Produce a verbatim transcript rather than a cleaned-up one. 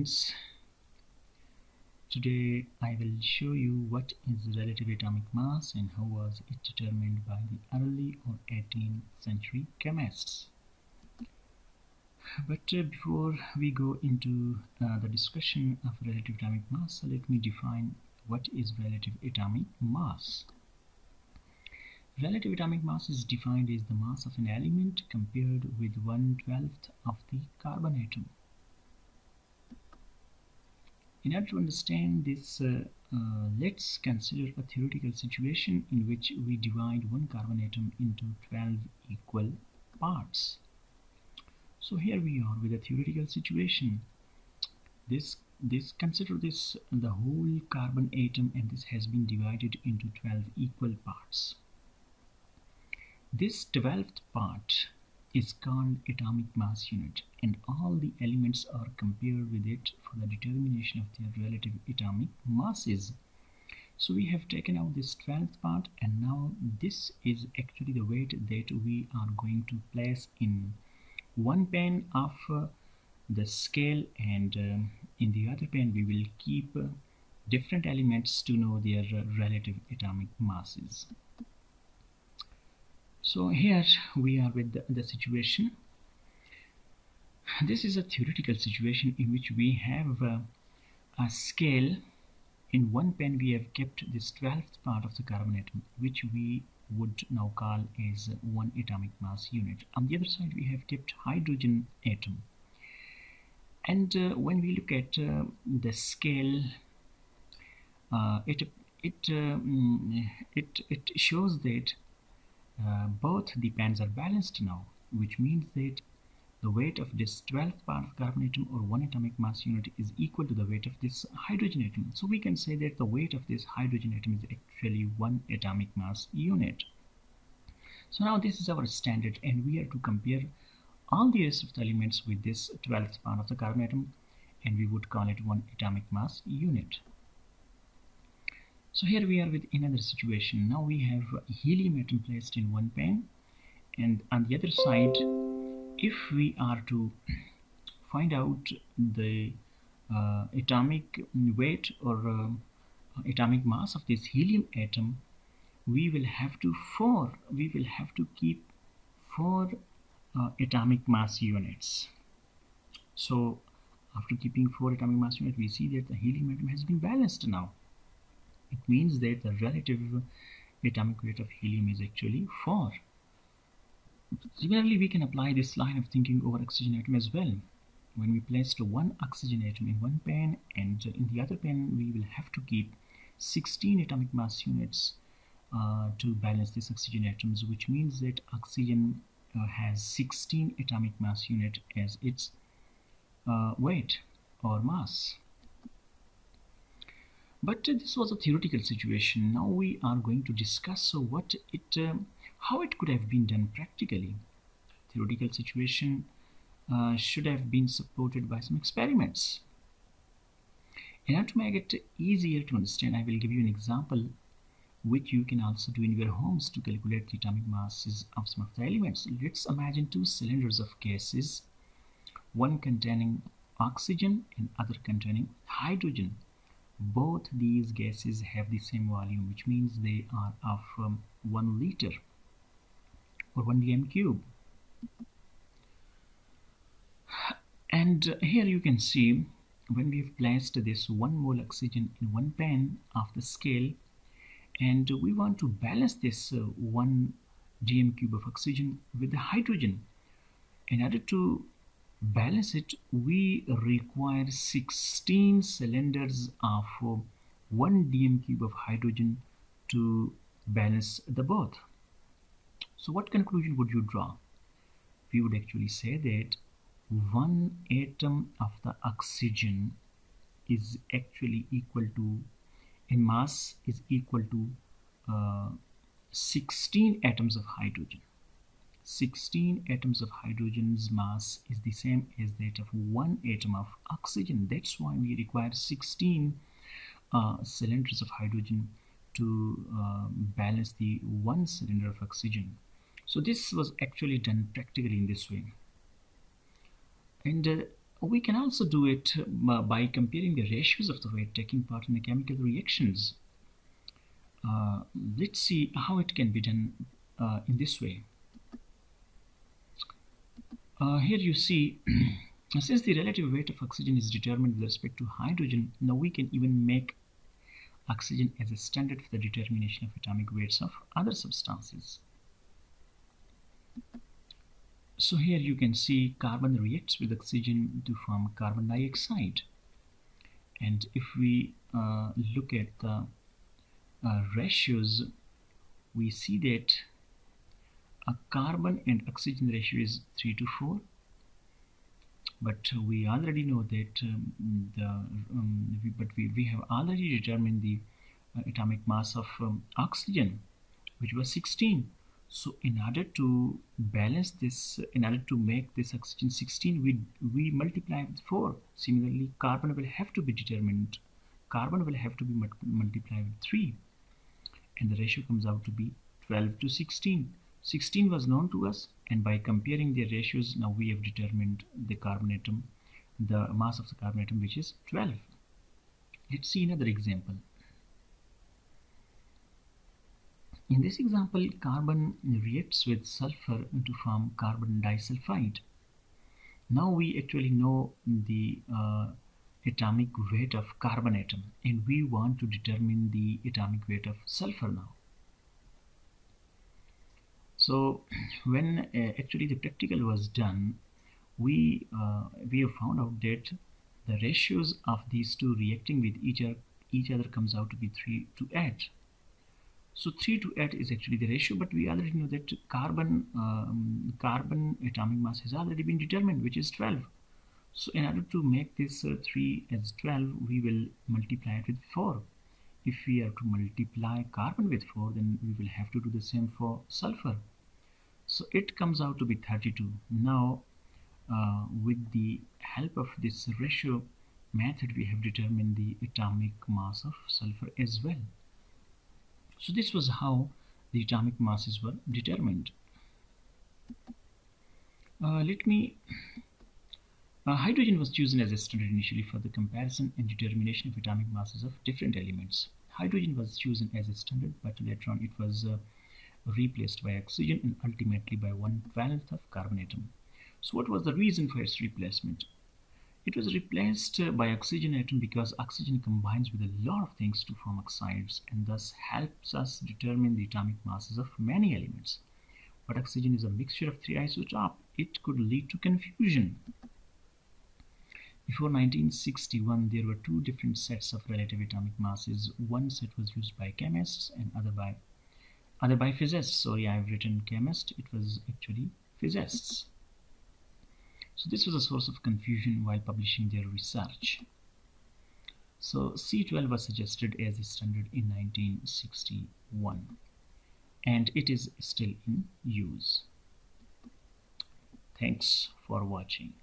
students, today I will show you what is relative atomic mass and how was it determined by the early or eighteenth century chemists. But uh, before we go into uh, the discussion of relative atomic mass, let me define what is relative atomic mass. Relative atomic mass is defined as the mass of an element compared with one twelfth of the carbon atom. In order to understand this, uh, uh, let's consider a theoretical situation in which we divide one carbon atom into twelve equal parts. So here we are with a theoretical situation. This, this consider this the whole carbon atom, and this has been divided into twelve equal parts. This twelfth part is called atomic mass unit, and all the elements are compared with it for the determination of their relative atomic masses. So we have taken out this twelfth part, and now this is actually the weight that we are going to place in one pen of uh, the scale, and uh, in the other pen we will keep uh, different elements to know their uh, relative atomic masses. So here we are with the, the situation. This is a theoretical situation in which we have uh, a scale. In one pen we have kept this twelfth part of the carbon atom, which we would now call as one atomic mass unit. On the other side we have kept hydrogen atom, and uh, when we look at uh, the scale, uh, it it, um, it it shows that uh, both the pens are balanced now, which means that the weight of this twelfth part of carbon atom, or one atomic mass unit, is equal to the weight of this hydrogen atom. So we can say that the weight of this hydrogen atom is actually one atomic mass unit. So now this is our standard, and we are to compare all the rest of the elements with this twelfth part of the carbon atom, and we would call it one atomic mass unit. So here we are with another situation. Now we have helium atom placed in one pen, and on the other side, if we are to find out the uh, atomic weight or uh, atomic mass of this helium atom, we will have to four we will have to keep four uh, atomic mass units. So after keeping four atomic mass units, we see that the helium atom has been balanced now. It means that the relative atomic weight of helium is actually four. Similarly, we can apply this line of thinking over oxygen atom as well. When we placed one oxygen atom in one pen, and in the other pen we will have to keep sixteen atomic mass units uh, to balance these oxygen atoms, which means that oxygen uh, has sixteen atomic mass unit as its uh, weight or mass. But uh, this was a theoretical situation. Now we are going to discuss so what it um, how it could have been done practically. Theoretical situation uh, should have been supported by some experiments. In order to make it easier to understand, I will give you an example which you can also do in your homes to calculate the atomic masses of some of the elements. Let's imagine two cylinders of gases, one containing oxygen and other containing hydrogen. Both these gases have the same volume, which means they are of um, one liter or one d m cube. And uh, here you can see, when we have placed this one mole oxygen in one pen of the scale, and we want to balance this uh, one d m cube of oxygen with the hydrogen. In order to balance it, we require sixteen cylinders of uh, one d m cube of hydrogen to balance the both. So what conclusion would you draw? We would actually say that one atom of the oxygen is actually equal to, in mass, is equal to uh, sixteen atoms of hydrogen. sixteen atoms of hydrogen's mass is the same as that of one atom of oxygen. That's why we require sixteen uh, cylinders of hydrogen to uh, balance the one cylinder of oxygen. So this was actually done practically in this way. And uh, We can also do it uh, by comparing the ratios of the weight taking part in the chemical reactions. Uh, let's see how it can be done uh, in this way. Uh, here you see, since the relative weight of oxygen is determined with respect to hydrogen, now we can even make oxygen as a standard for the determination of atomic weights of other substances. So here you can see carbon reacts with oxygen to form carbon dioxide. And if we uh, look at the uh, ratios, we see that a carbon and oxygen ratio is three to four. But we already know that um, the um, we, but we, we have already determined the uh, atomic mass of um, oxygen, which was sixteen. So in order to balance this, in order to make this oxygen sixteen, we we multiply with four. Similarly, carbon will have to be determined. Carbon will have to be multiplied with three, and the ratio comes out to be twelve to sixteen. sixteen was known to us, and by comparing their ratios, now we have determined the carbon atom, the mass of the carbon atom, which is twelve. Let's see another example. In this example, carbon reacts with sulfur to form carbon disulfide. Now we actually know the uh, atomic weight of carbon atom, and we want to determine the atomic weight of sulfur now. So when uh, actually the practical was done, we uh, we have found out that the ratios of these two reacting with each other, each other comes out to be three to eight. So three to eight is actually the ratio, but we already know that carbon um, carbon atomic mass has already been determined, which is twelve. So in order to make this uh, three as twelve, we will multiply it with four. If we are to multiply carbon with four, then we will have to do the same for sulfur. So it comes out to be thirty-two. Now uh, with the help of this ratio method, we have determined the atomic mass of sulfur as well. So this was how the atomic masses were determined. Uh, let me uh, hydrogen was chosen as a standard initially for the comparison and determination of atomic masses of different elements. Hydrogen was chosen as a standard, but later on it was uh, replaced by oxygen and ultimately by one twelfth of carbon atom. So what was the reason for its replacement? It was replaced uh, by oxygen atom because oxygen combines with a lot of things to form oxides and thus helps us determine the atomic masses of many elements. But oxygen is a mixture of three isotopes. It could lead to confusion. Before nineteen sixty-one, there were two different sets of relative atomic masses. One set was used by chemists and other by other by physicists. Sorry, I have written chemist. It was actually physicists. So this was a source of confusion while publishing their research. So C twelve was suggested as a standard in nineteen sixty-one, and it is still in use. Thanks for watching.